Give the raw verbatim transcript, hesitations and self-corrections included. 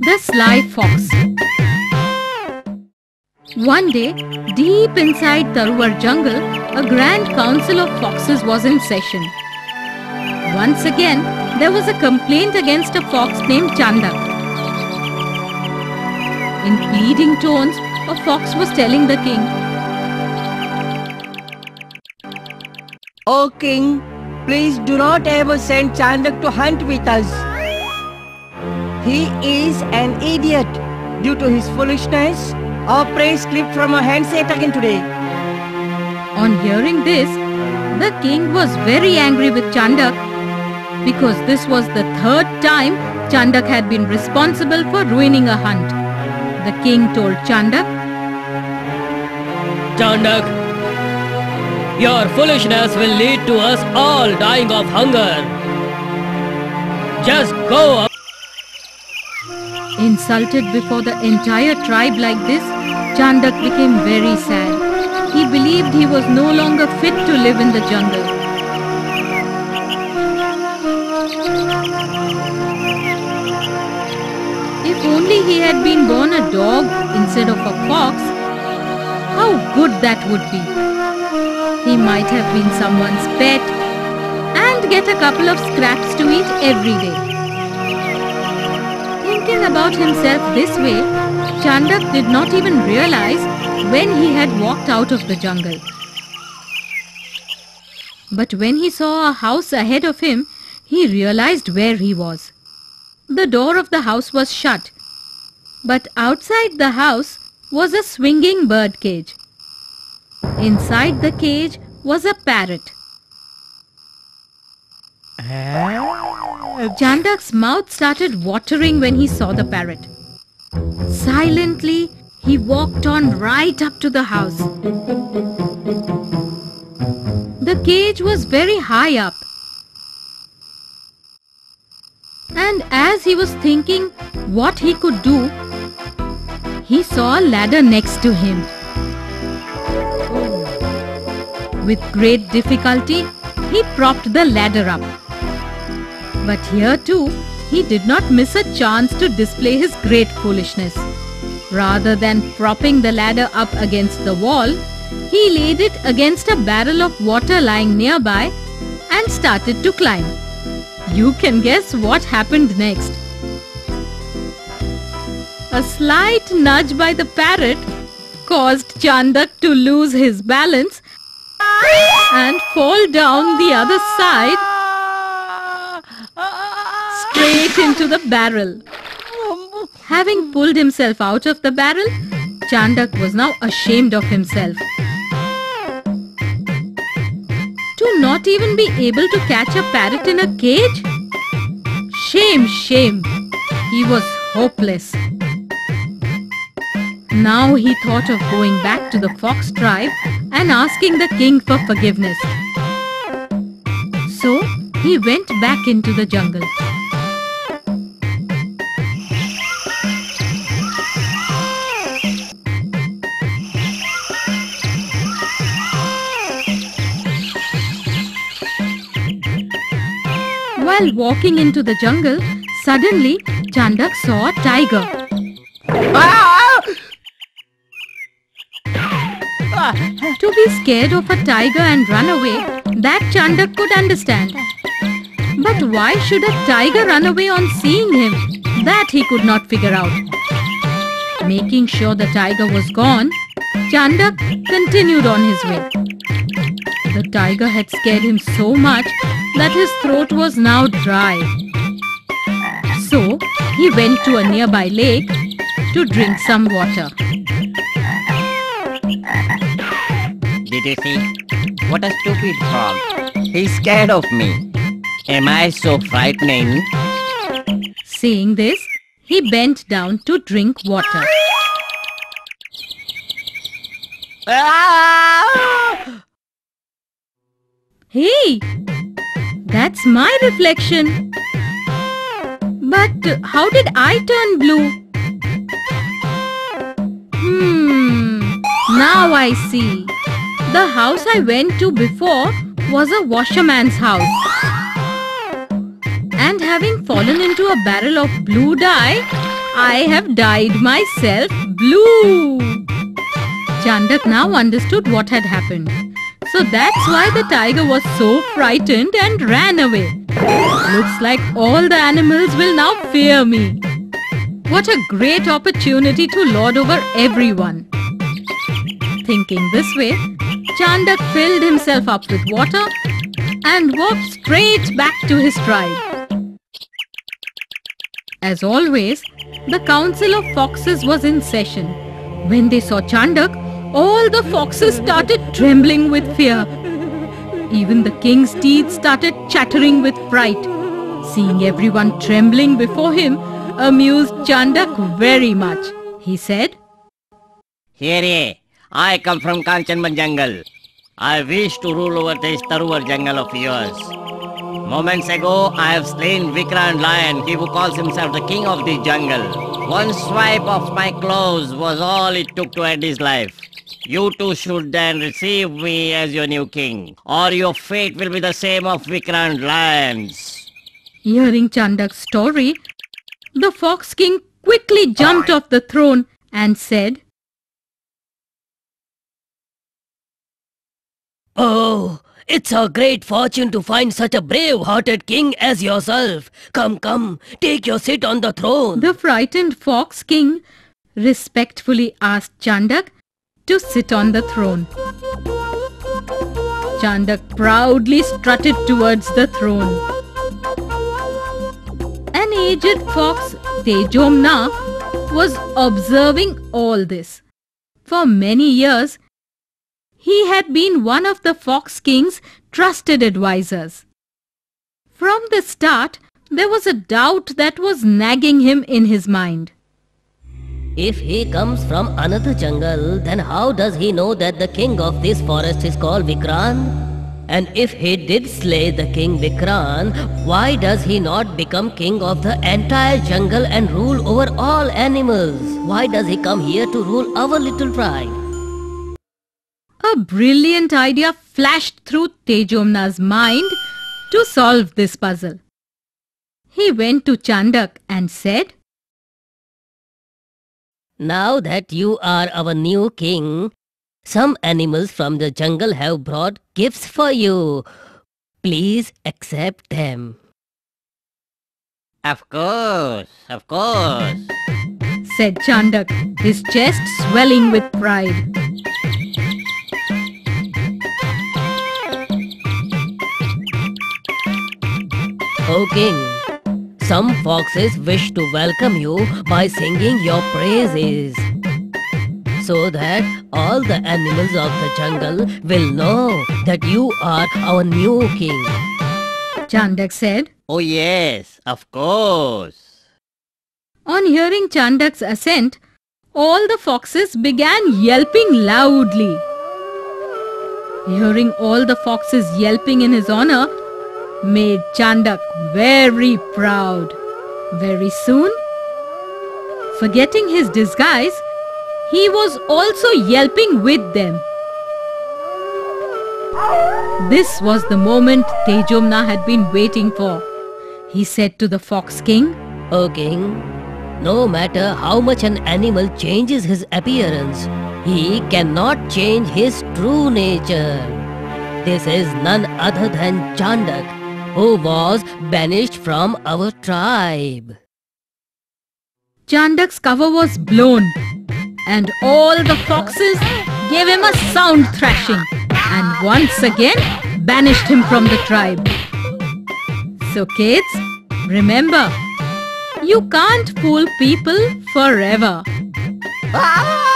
The Sly Fox. One day, deep inside Tarwar jungle, a grand council of foxes was in session. Once again, there was a complaint against a fox named Chandak. In pleading tones, a fox was telling the king, "O king, please do not ever send Chandak to hunt with us. He is an idiot. Due to his foolishness, our prey slipped from our hands yet again today." On hearing this, the king was very angry with Chandak because this was the third time Chandak had been responsible for ruining a hunt. The king told Chandak, "Chandak, your foolishness will lead to us all dying of hunger. Just go up." Insulted before the entire tribe like this, Chandak became very sad. He believed he was no longer fit to live in the jungle. If only he had been born a dog instead of a fox, how good that would be. He might have been someone's pet and get a couple of scraps to eat every day. Thinking about himself this way, Chandak did not even realize when he had walked out of the jungle. But when he saw a house ahead of him, he realized where he was. The door of the house was shut, but outside the house was a swinging bird cage. Inside the cage was a parrot. Chandak's mouth started watering when he saw the parrot. Silently, he walked on right up to the house. The cage was very high up. And as he was thinking what he could do, he saw a ladder next to him. With great difficulty, he propped the ladder up. But here too, he did not miss a chance to display his great foolishness. Rather than propping the ladder up against the wall, he laid it against a barrel of water lying nearby and started to climb. You can guess what happened next. A slight nudge by the parrot caused Chandak to lose his balance and fall down the other side straight into the barrel. Having pulled himself out of the barrel, Chandak was now ashamed of himself. To not even be able to catch a parrot in a cage? Shame, shame. He was hopeless. Now he thought of going back to the fox tribe and asking the king for forgiveness. So he went back into the jungle. While walking into the jungle, suddenly Chandak saw a tiger. To be scared of a tiger and run away, that Chandak could understand. But why should a tiger run away on seeing him? That he could not figure out. Making sure the tiger was gone, Chandak continued on his way. The tiger had scared him so much that his throat was now dry. So he went to a nearby lake to drink some water. Did you see? What a stupid frog. He's scared of me. Am I so frightening? Saying this, he bent down to drink water. Hey! That's my reflection. But how did I turn blue? Hmm, now I see. The house I went to before was a washerman's house. And having fallen into a barrel of blue dye, I have dyed myself blue. Chandak now understood what had happened. So that's why the tiger was so frightened and ran away. Looks like all the animals will now fear me. What a great opportunity to lord over everyone. Thinking this way, Chandak filled himself up with water and walked straight back to his tribe. As always, the council of foxes was in session. When they saw Chandak, all the foxes started trembling with fear. Even the king's teeth started chattering with fright. Seeing everyone trembling before him amused Chandak very much. He said, Hear ye, I come from Kanchanban jungle. I wish to rule over this Taruvar jungle of yours. Moments ago, I have slain Vikrant Lion, he who calls himself the king of the jungle. One swipe of my claws was all it took to end his life. You too should then receive me as your new king, or your fate will be the same of Vikrant Lions. Hearing Chandak's story, the Fox King quickly jumped off the throne and said, Oh, it's a great fortune to find such a brave-hearted king as yourself. Come, come, take your seat on the throne. The frightened Fox King respectfully asked Chandak to sit on the throne. Chandak proudly strutted towards the throne. An aged fox, Tejomna, was observing all this. For many years, he had been one of the Fox King's trusted advisors. From the start, there was a doubt that was nagging him in his mind. If he comes from another jungle, then how does he know that the king of this forest is called Vikrant? And if he did slay the king Vikrant, why does he not become king of the entire jungle and rule over all animals? Why does he come here to rule our little tribe? A brilliant idea flashed through Tejomna's mind to solve this puzzle. He went to Chandak and said, Now that you are our new king, some animals from the jungle have brought gifts for you. Please accept them. Of course, of course, said Chandak, his chest swelling with pride. O king, some foxes wish to welcome you by singing your praises, so that all the animals of the jungle will know that you are our new king. Chandak said, Oh yes, of course. On hearing Chandak's assent, all the foxes began yelping loudly. Hearing all the foxes yelping in his honor made Chandak very proud. Very soon, forgetting his disguise, he was also yelping with them. This was the moment Tejomna had been waiting for. He said to the Fox King, O king, no matter how much an animal changes his appearance, he cannot change his true nature. This is none other than Chandak, who was banished from our tribe. Chandak's cover was blown, and all the foxes gave him a sound thrashing and once again banished him from the tribe. So kids, remember, you can't fool people forever. Ah!